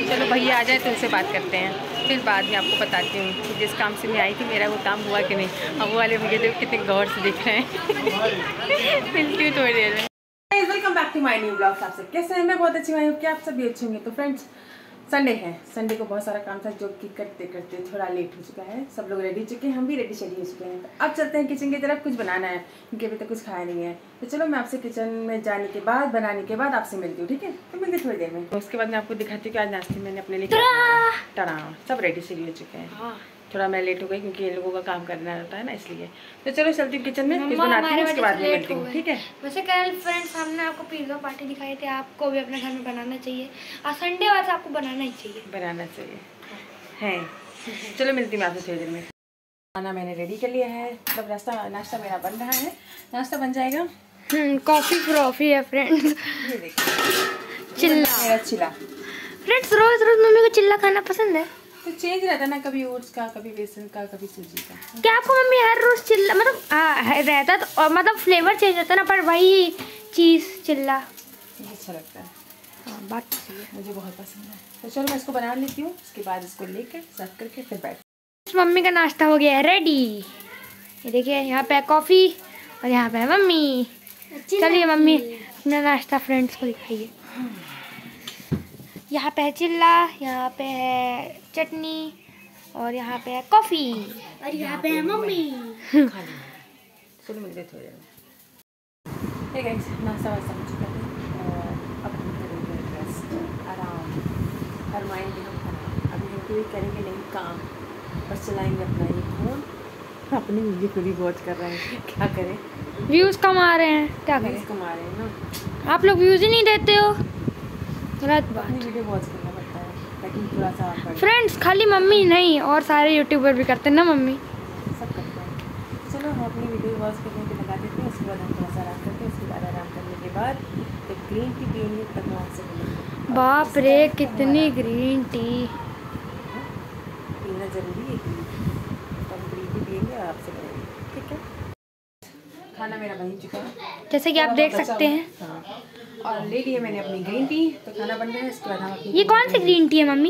चलो भैया आ जाए तो उनसे बात करते हैं, फिर बाद में आपको बताती हूँ कि जिस काम से मैं आई थी मेरा वो काम हुआ कि नहीं। अब वो वाले भैया देखो कितने गौर से देख रहे हैं। मिलती हूँ थोड़ी देर में। Welcome back to my new blog. आप सब कैसे हैं? मैं बहुत अच्छी हूँ, क्या आप सब भी अच्छे होंगे। तो फ्रेंड्स संडे है, संडे को बहुत सारा काम था जो कि करते करते थोड़ा लेट हो चुका है। सब लोग रेडी हो चुके हैं, हम भी रेडी शेडी हो चुके हैं। तो अब चलते हैं किचन की तरफ, कुछ बनाना है क्योंकि अभी तक कुछ खाया नहीं है। तो चलो मैं आपसे किचन में जाने के बाद बनाने के बाद आपसे मिलती हूँ, ठीक है? तो मिलते थोड़ी देर में। उसके बाद मैं आपको दिखाती हूँ कि आज नाश्ते मैंने अपने लिए टरा सब रेडी शेडी हो चुके हैं। थोड़ा मैं लेट हो गई क्योंकि इन लोगों का काम करना रहता है ना, इसलिए। तो चलो चलती हूँ किचन में, कुछ बनाती हूँ, उसके बाद में मिलती हूँ, ठीक है? वैसे कल फ्रेंड्स हमने आपको पिज़्ज़ा पार्टी दिखाई थी, आपको भी अपने घर में बनाना चाहिए। आज संडे वाला आपको बनाना ही चाहिए, बनाना चाहिए है। चलो मिलती हूँ आपसे थोड़ी देर में। खाना मैंने रेडी कर लिया है, मतलब नाश्ता मेरा बन रहा है। नाश्ता बन जाएगा। कॉफ़ी फ्रॉफी है फ्रेंड्स। ये देखिए चिल्ला मेरा चिल्ला। फ्रेंड्स रोज रोज मम्मी को चिल्ला खाना पसंद है। तो चेंज रहता ना, कभी ओट्स का, कभी बेसन का, कभी सूजी का। क्या आपको मम्मी हर रोज चिल्ला मतलब रहता तो और मतलब फ्लेवर चेंज होता ना, पर वही चीज़ चिल्ला मुझे अच्छा लगता है। हाँ बात तो सही है, मुझे बहुत पसंद है। तो चलो मैं इसको बना लेती हूँ, उसके बाद इसको लेकर सर्व करके फिर बैठ। मम्मी का नाश्ता हो गया है रेडी। ये देखिए यहाँ पे कॉफ़ी और यहाँ पे है मम्मी। चलिए मम्मी अपना नाश्ता फ्रेंड्स को दिखाइए। यहाँ पे है चिल्ला, यहाँ पे है चटनी और यहाँ पे है कॉफ़ी और यहाँ पे है मम्मी। चलो मिलते थोड़ी देर में। ठीक है, नाश्ता वास्ता हो चुका है और अब हम करेंगे रेस्ट, आराम, हर माइंड हम खाना। अभी हम कोई करेंगे नहीं काम, बस चलाएंगे अपना ये फोन। अपनी वीडियो को भी वॉच कर रहे हैं, क्या करें? व्यूज़ कम आ रहे हैं, क्या करें? कमा रहे हैं ना। आप लोग व्यूज़ ही नहीं देते हो, गलत बात। अपनी वीडियो वॉच करना पड़ता है ताकि थोड़ा सा फ्रेंड्स खाली मम्मी नहीं और सारे यूट्यूबर भी करते हैं ना, मम्मी सब करते हैं। चलो हम अपनी वीडियो वॉच करने के लगा देते हैं, उसके बाद हम थोड़ा सा आराम करते हैं। उसके बाद आराम करने के बाद तो ग्रीन टी पियेंगे, तब मैं आपसे मिलेंगे। बाप रे कितनी ग्रीन टी पीना जरूरी है, तब ग्रीन टी पियेंगे और आपसे मिलेंगे, ठीक है? खाना मेरा बन चुका है जैसे कि आप देख सकते हैं। हाँ, और ले लिए मैंने अपनी ग्रीन टी। तो खाना बन रहा है, इसके बाद हम अपनी ये कौन सी ग्रीन टी है मम्मी?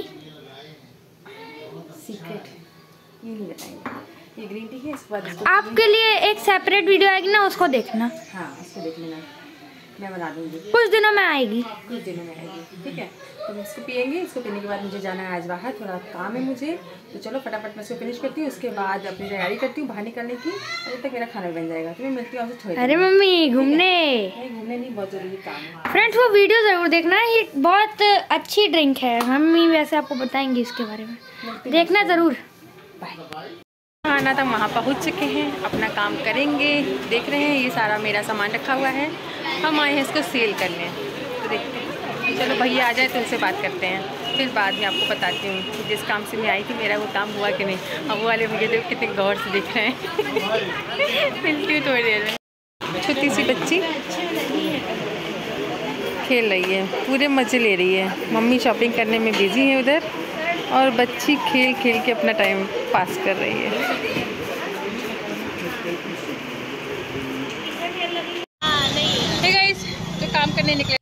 सीक्रेट ये नहीं बताएंगे। ये ग्रीन टी है, इसके बाद इसको आपके लिए एक सेपरेट वीडियो आएगी ना, उसको देखना। हाँ उसको देख लेना, मैं बना दूँगी, कुछ दिनों में आएगी। कुछ दिनों में आएगी, ठीक है? तो इसको पियेंगे। इसको पीने के बाद मुझे जाना है आज बाहर, थोड़ा काम है मुझे। तो चलो फटाफट मैं इसको फिनिश करती हूँ, उसके बाद अपनी तैयारी करती हूँ बाहर निकलने की। अभी तक मेरा खाना बन जाएगा, तो मैं मिलती हूँ आपसे थोड़ी। अरे मम्मी घूमने नहीं, बहुत ज़रूरी काम है। फ्रेंड्स वो वीडियो ज़रूर देखना, ये बहुत अच्छी ड्रिंक है। मम्मी वैसे आपको बताएंगी इसके बारे में, देखना ज़रूर। खाना तक वहाँ पहुँच चुके हैं, अपना काम करेंगे। देख रहे हैं ये सारा मेरा सामान रखा हुआ है, हम आए हैं इसको सेल करने। तो देखते हैं, चलो भैया आ जाए तो उनसे बात करते हैं, फिर बाद में आपको बताती हूँ कि जिस काम से मैं आई थी मेरा वो काम हुआ कि नहीं। अब वो वाले भैया देखो कितने गौर से देख रहे हैं। मिलती हूँ थोड़ी देर में। छोटी सी बच्ची खेल रही है, पूरे मज़े ले रही है। मम्मी शॉपिंग करने में बिजी है उधर, और बच्ची खेल खेल के अपना टाइम पास कर रही है। हे गाइस, तो काम करने निकले।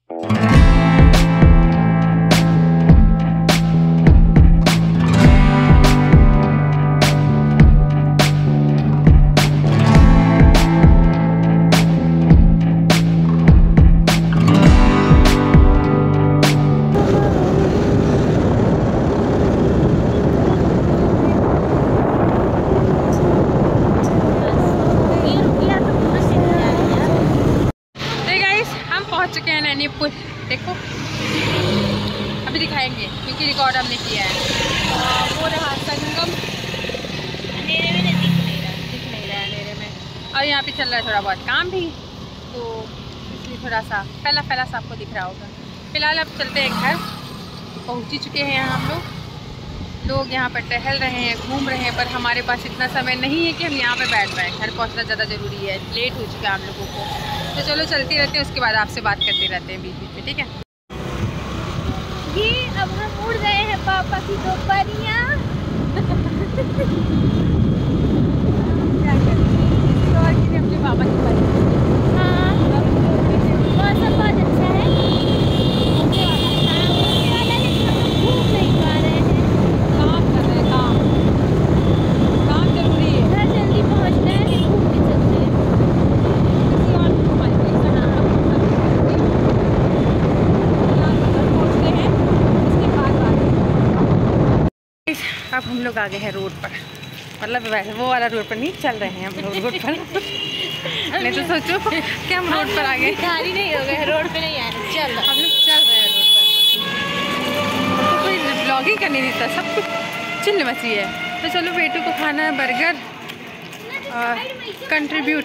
नैनीपुर देखो, अभी दिखाएंगे क्योंकि रिकॉर्ड हमने किया है। वो रहा संगम, अंधेरे में दिख नहीं रहा है अंधेरे में। और यहाँ पे चल रहा है थोड़ा बहुत काम भी, तो इसलिए थोड़ा सा फैला सा आपको दिख रहा होगा। फिलहाल अब चलते हैं घर, पहुँच ही चुके हैं यहाँ हम लोग यहाँ पर टहल रहे हैं, घूम रहे हैं, पर हमारे पास इतना समय नहीं है कि हम यहाँ पर बैठ पाएँ। घर पहुँचना ज़्यादा ज़रूरी है, लेट हो चुका है हम लोगों को। तो चलो चलते रहते हैं, उसके बाद आपसे बात करते रहते हैं बीच बीच में, ठीक है? ये अब हम उड़ गए हैं पापा की दो परियां। क्या करें, और अपने पापा की परियां। हाँ मौसम बहुत अच्छा है, घूमने वाला है, घूमने वाला, लेकिन हम घूम नहीं अब हम लोग आ गए हैं रोड पर, मतलब वैसे वो वाला रोड पर नहीं चल रहे हैं हम लोग रोड पर। नहीं तो सोचो कि हम रोड पर आ गए, भिखारी नहीं हो गए, रोड पे नहीं आए, चल हम लोग चल रहे हैं रोड पर। तो कोई ब्लॉगिंग करने नहीं देता, सब कुछ चिल्ल मची है। तो चलो बेटू को खाना है बर्गर और कंट्रीब्यूट।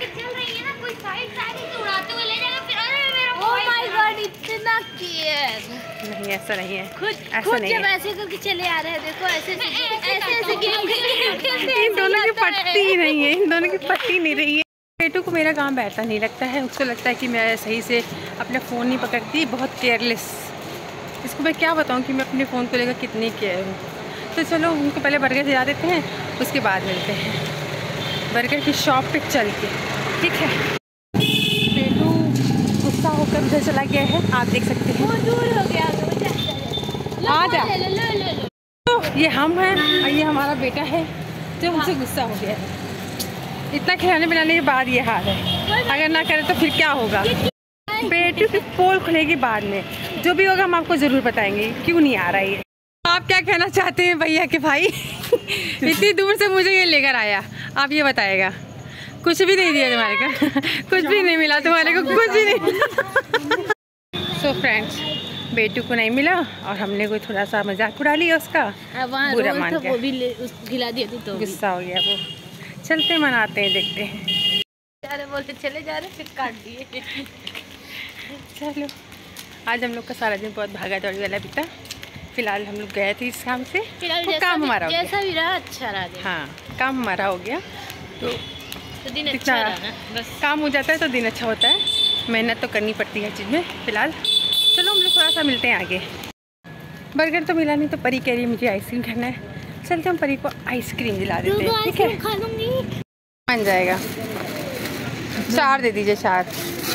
इतना नहीं ऐसा नहीं है, खुद जब ऐसे करके चले आ रहे हैं, देखो ऐसे इन दोनों की पट्टी नहीं है, इन दोनों की पट्टी नहीं रही है। बेटू को मेरा काम बैठा नहीं लगता है, उसको लगता है कि मैं सही से अपना फ़ोन नहीं पकड़ती, बहुत केयरलेस। इसको मैं क्या बताऊँ कि मैं अपने फ़ोन को लेकर कितनी केयर हूँ। तो चलो उनको पहले बर्गर दिला देते हैं, उसके बाद मिलते हैं बर्गर की शॉप पे चल के, ठीक है। बेटू गुस्सा होकर उधर चला गया है, आप देख सकते हैं। वो दूर हो गया, आ जा। तो ये हम हैं और ये हमारा बेटा है जो हमसे गुस्सा हो गया है। इतना खिलाने पिलाने के बाद ये हाल है, अगर ना करे तो फिर क्या होगा। बेटू की पोल खुलेगी बाद में, जो भी होगा हम आपको ज़रूर बताएंगे क्यों नहीं आ रहा है। आप क्या कहना चाहते हैं भैया के भाई? इतनी दूर से मुझे ये लेकर आया, आप ये बताएगा। कुछ भी नहीं दिया तुम्हारे को, कुछ भी नहीं मिला तुम्हारे को, कुछ भी नहीं। सो फ्रेंड्स, बेटू को नहीं मिला और हमने कोई थोड़ा सा मजाक उड़ा लिया उसका, बुरा मान के। वो भी खिला दिया थी तो गुस्सा हो गया वो। चलते मनाते हैं, देखते हैं। अरे बोलते चले जा रहे, फिर काट दिए। चलो आज हम लोग का सारा दिन बहुत भागा दौड़ी वाला बीता। फिलहाल हम लोग गए थे इस काम से, तो काम हमारा हो गया। जैसा भी रहा अच्छा रहा। हाँ, काम हमारा हो गया तो दिन अच्छा रहा, बस काम हो जाता है तो दिन अच्छा होता है। मेहनत तो करनी पड़ती है चीज़ में। फिलहाल चलो हम लोग थोड़ा सा मिलते हैं आगे। बर्गर तो मिला नहीं तो परी कह रही है मुझे आइसक्रीम खाना है, चलते हम परी को आइसक्रीम दिला देते हैं, ठीक है। खा लूंगी, बन जाएगा। 4 दे दीजिए, 4।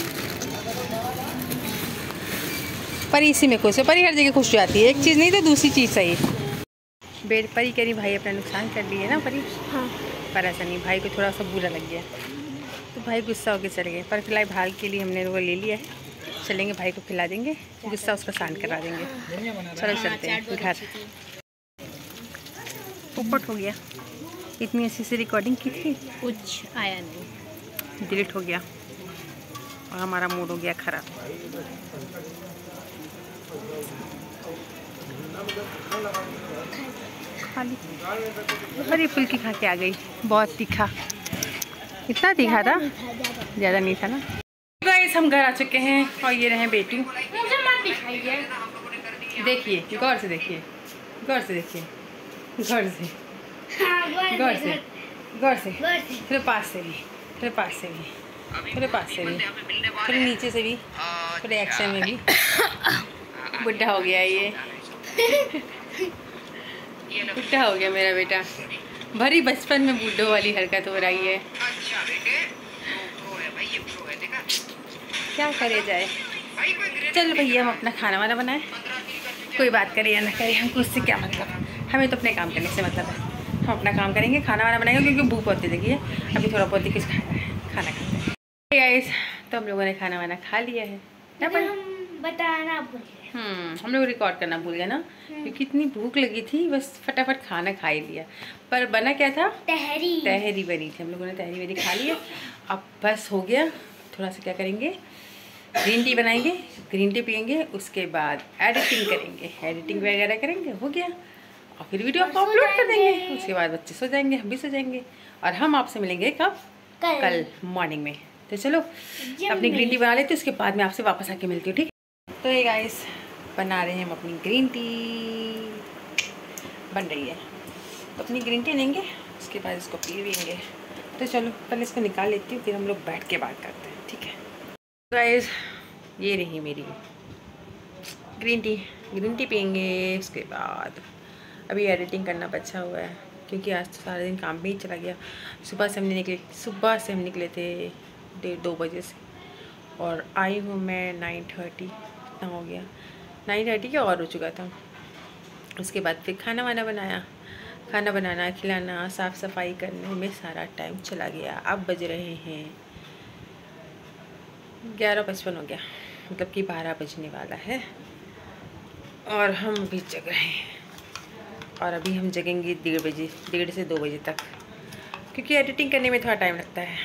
परी इसी में खुश है, परी हर जगह खुश हो जाती है, एक चीज़ नहीं तो दूसरी चीज़ सही। परी कह रही भाई अपना नुकसान कर लिए ना परी। हाँ। पर ऐसा नहीं, भाई को थोड़ा सा बुरा लग गया तो भाई गुस्सा होकर चले गए। पर फिलहाल भाल के लिए हमने वो ले लिया है, चलेंगे भाई को खिला देंगे, गुस्सा उसका शांत करा देंगे। चलो चलते हैं घर। पोपट हो गया, इतनी अच्छी से रिकॉर्डिंग की थी, कुछ आया नहीं, डिलीट हो गया और हमारा मूड हो गया ख़राब। खाली बड़ी फुल्की खा के आ गई, बहुत तीखा। इतना तीखा था, ज़्यादा नहीं था ना। गाइस हम घर आ चुके हैं और ये रहे बेटू। देखिए गौर से, देखिए गौर से, देखिए गौर से, गौर से, गौर से, थोड़े पास से भी, थोड़े पास से भी, थोड़े पास से भी, थोड़े नीचे से भी, थोड़े एक्शन में भी। बुढ़ा हो गया ये, बुढ़ा हो गया मेरा बेटा। भरी बचपन में बूढ़ों वाली हरकत हो रही है, क्या करे जाए। चल भैया हम अपना खाना वाना बनाए, कोई बात करे या ना करे हमको उससे क्या मतलब, हमें तो अपने काम करने से मतलब है। हम अपना काम करेंगे, खाना वाना बनाएंगे, क्योंकि भूख बहुत लगी है। अभी थोड़ा बहुत ही कुछ खाना है, खाना खाते हैं गाइस। तो हम लोगों ने खाना वाना खा लिया है ना, पर बताना भूल गए। हम लोग रिकॉर्ड करना भूल गए ना, क्योंकि इतनी भूख लगी थी, बस फटाफट खाना खा ही लिया। पर बना क्या था, तहरी, तहरी बनी थी, हम लोगों ने तहरी वहरी खा लिया। अब बस हो गया, थोड़ा सा क्या करेंगे, ग्रीन टी बनाएंगे, ग्रीन टी पियेंगे, उसके बाद एडिटिंग करेंगे, एडिटिंग वगैरह करेंगे, हो गया। और फिर वीडियो को अपलोड कर देंगे, उसके बाद बच्चे सो जाएंगे, हम भी सो जाएंगे। और हम आपसे मिलेंगे कब, कल मॉर्निंग में। तो चलो अपनी ग्रीन टी बना लेते, उसके बाद मैं आपसे वापस आके मिलती हूँ, ठीक। तो ये गाइस बना रहे हैं हम अपनी ग्रीन टी, बन रही है। तो अपनी ग्रीन टी लेंगे, उसके बाद इसको पीएंगे। तो चलो पहले इसको निकाल लेती हूँ, फिर हम लोग बैठ के बात करते हैं, ठीक है। गाइस ये रही मेरी ग्रीन टी पियेंगे, उसके बाद अभी एडिटिंग करना बचा हुआ है, क्योंकि आज तो सारा दिन काम में ही चला गया। सुबह से हम निकले थे 1:30-2 बजे से, और आई हूँ मैं 9:30, इतना हो गया, 9:30 के और हो चुका था। उसके बाद फिर खाना वाना बनाया, खाना बनाना, खिलाना, साफ़ सफाई करने में सारा टाइम चला गया। अब बज रहे हैं 11:55 हो गया, मतलब कि 12 बजने वाला है, और हम भी जग रहे हैं। और अभी हम जगेंगे 1:30 बजे, 1:30 से 2 बजे तक, क्योंकि एडिटिंग करने में थोड़ा टाइम लगता है।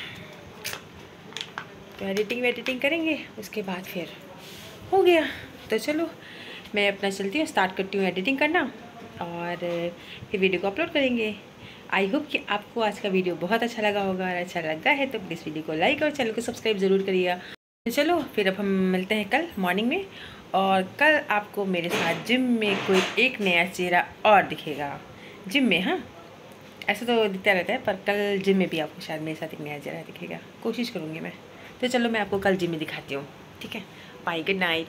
तो एडिटिंग करेंगे, उसके बाद फिर हो गया। तो चलो मैं अपना चलती हूँ, स्टार्ट करती हूँ एडिटिंग करना और फिर वीडियो को अपलोड करेंगे। आई होप कि आपको आज का वीडियो बहुत अच्छा लगा होगा, और अच्छा लगा है तो प्लीज़ वीडियो को लाइक और चैनल को सब्सक्राइब ज़रूर करिएगा। तो चलो फिर अब हम मिलते हैं कल मॉर्निंग में, और कल आपको मेरे साथ जिम में कोई एक नया चेहरा और दिखेगा जिम में। हाँ, ऐसा तो दिखता रहता है, पर कल जिम में भी आपको शायद मेरे साथ एक नया चेहरा दिखेगा, कोशिश करूँगी मैं। तो चलो मैं आपको कल जिम में दिखाती हूँ, ठीक है। Bye, good night.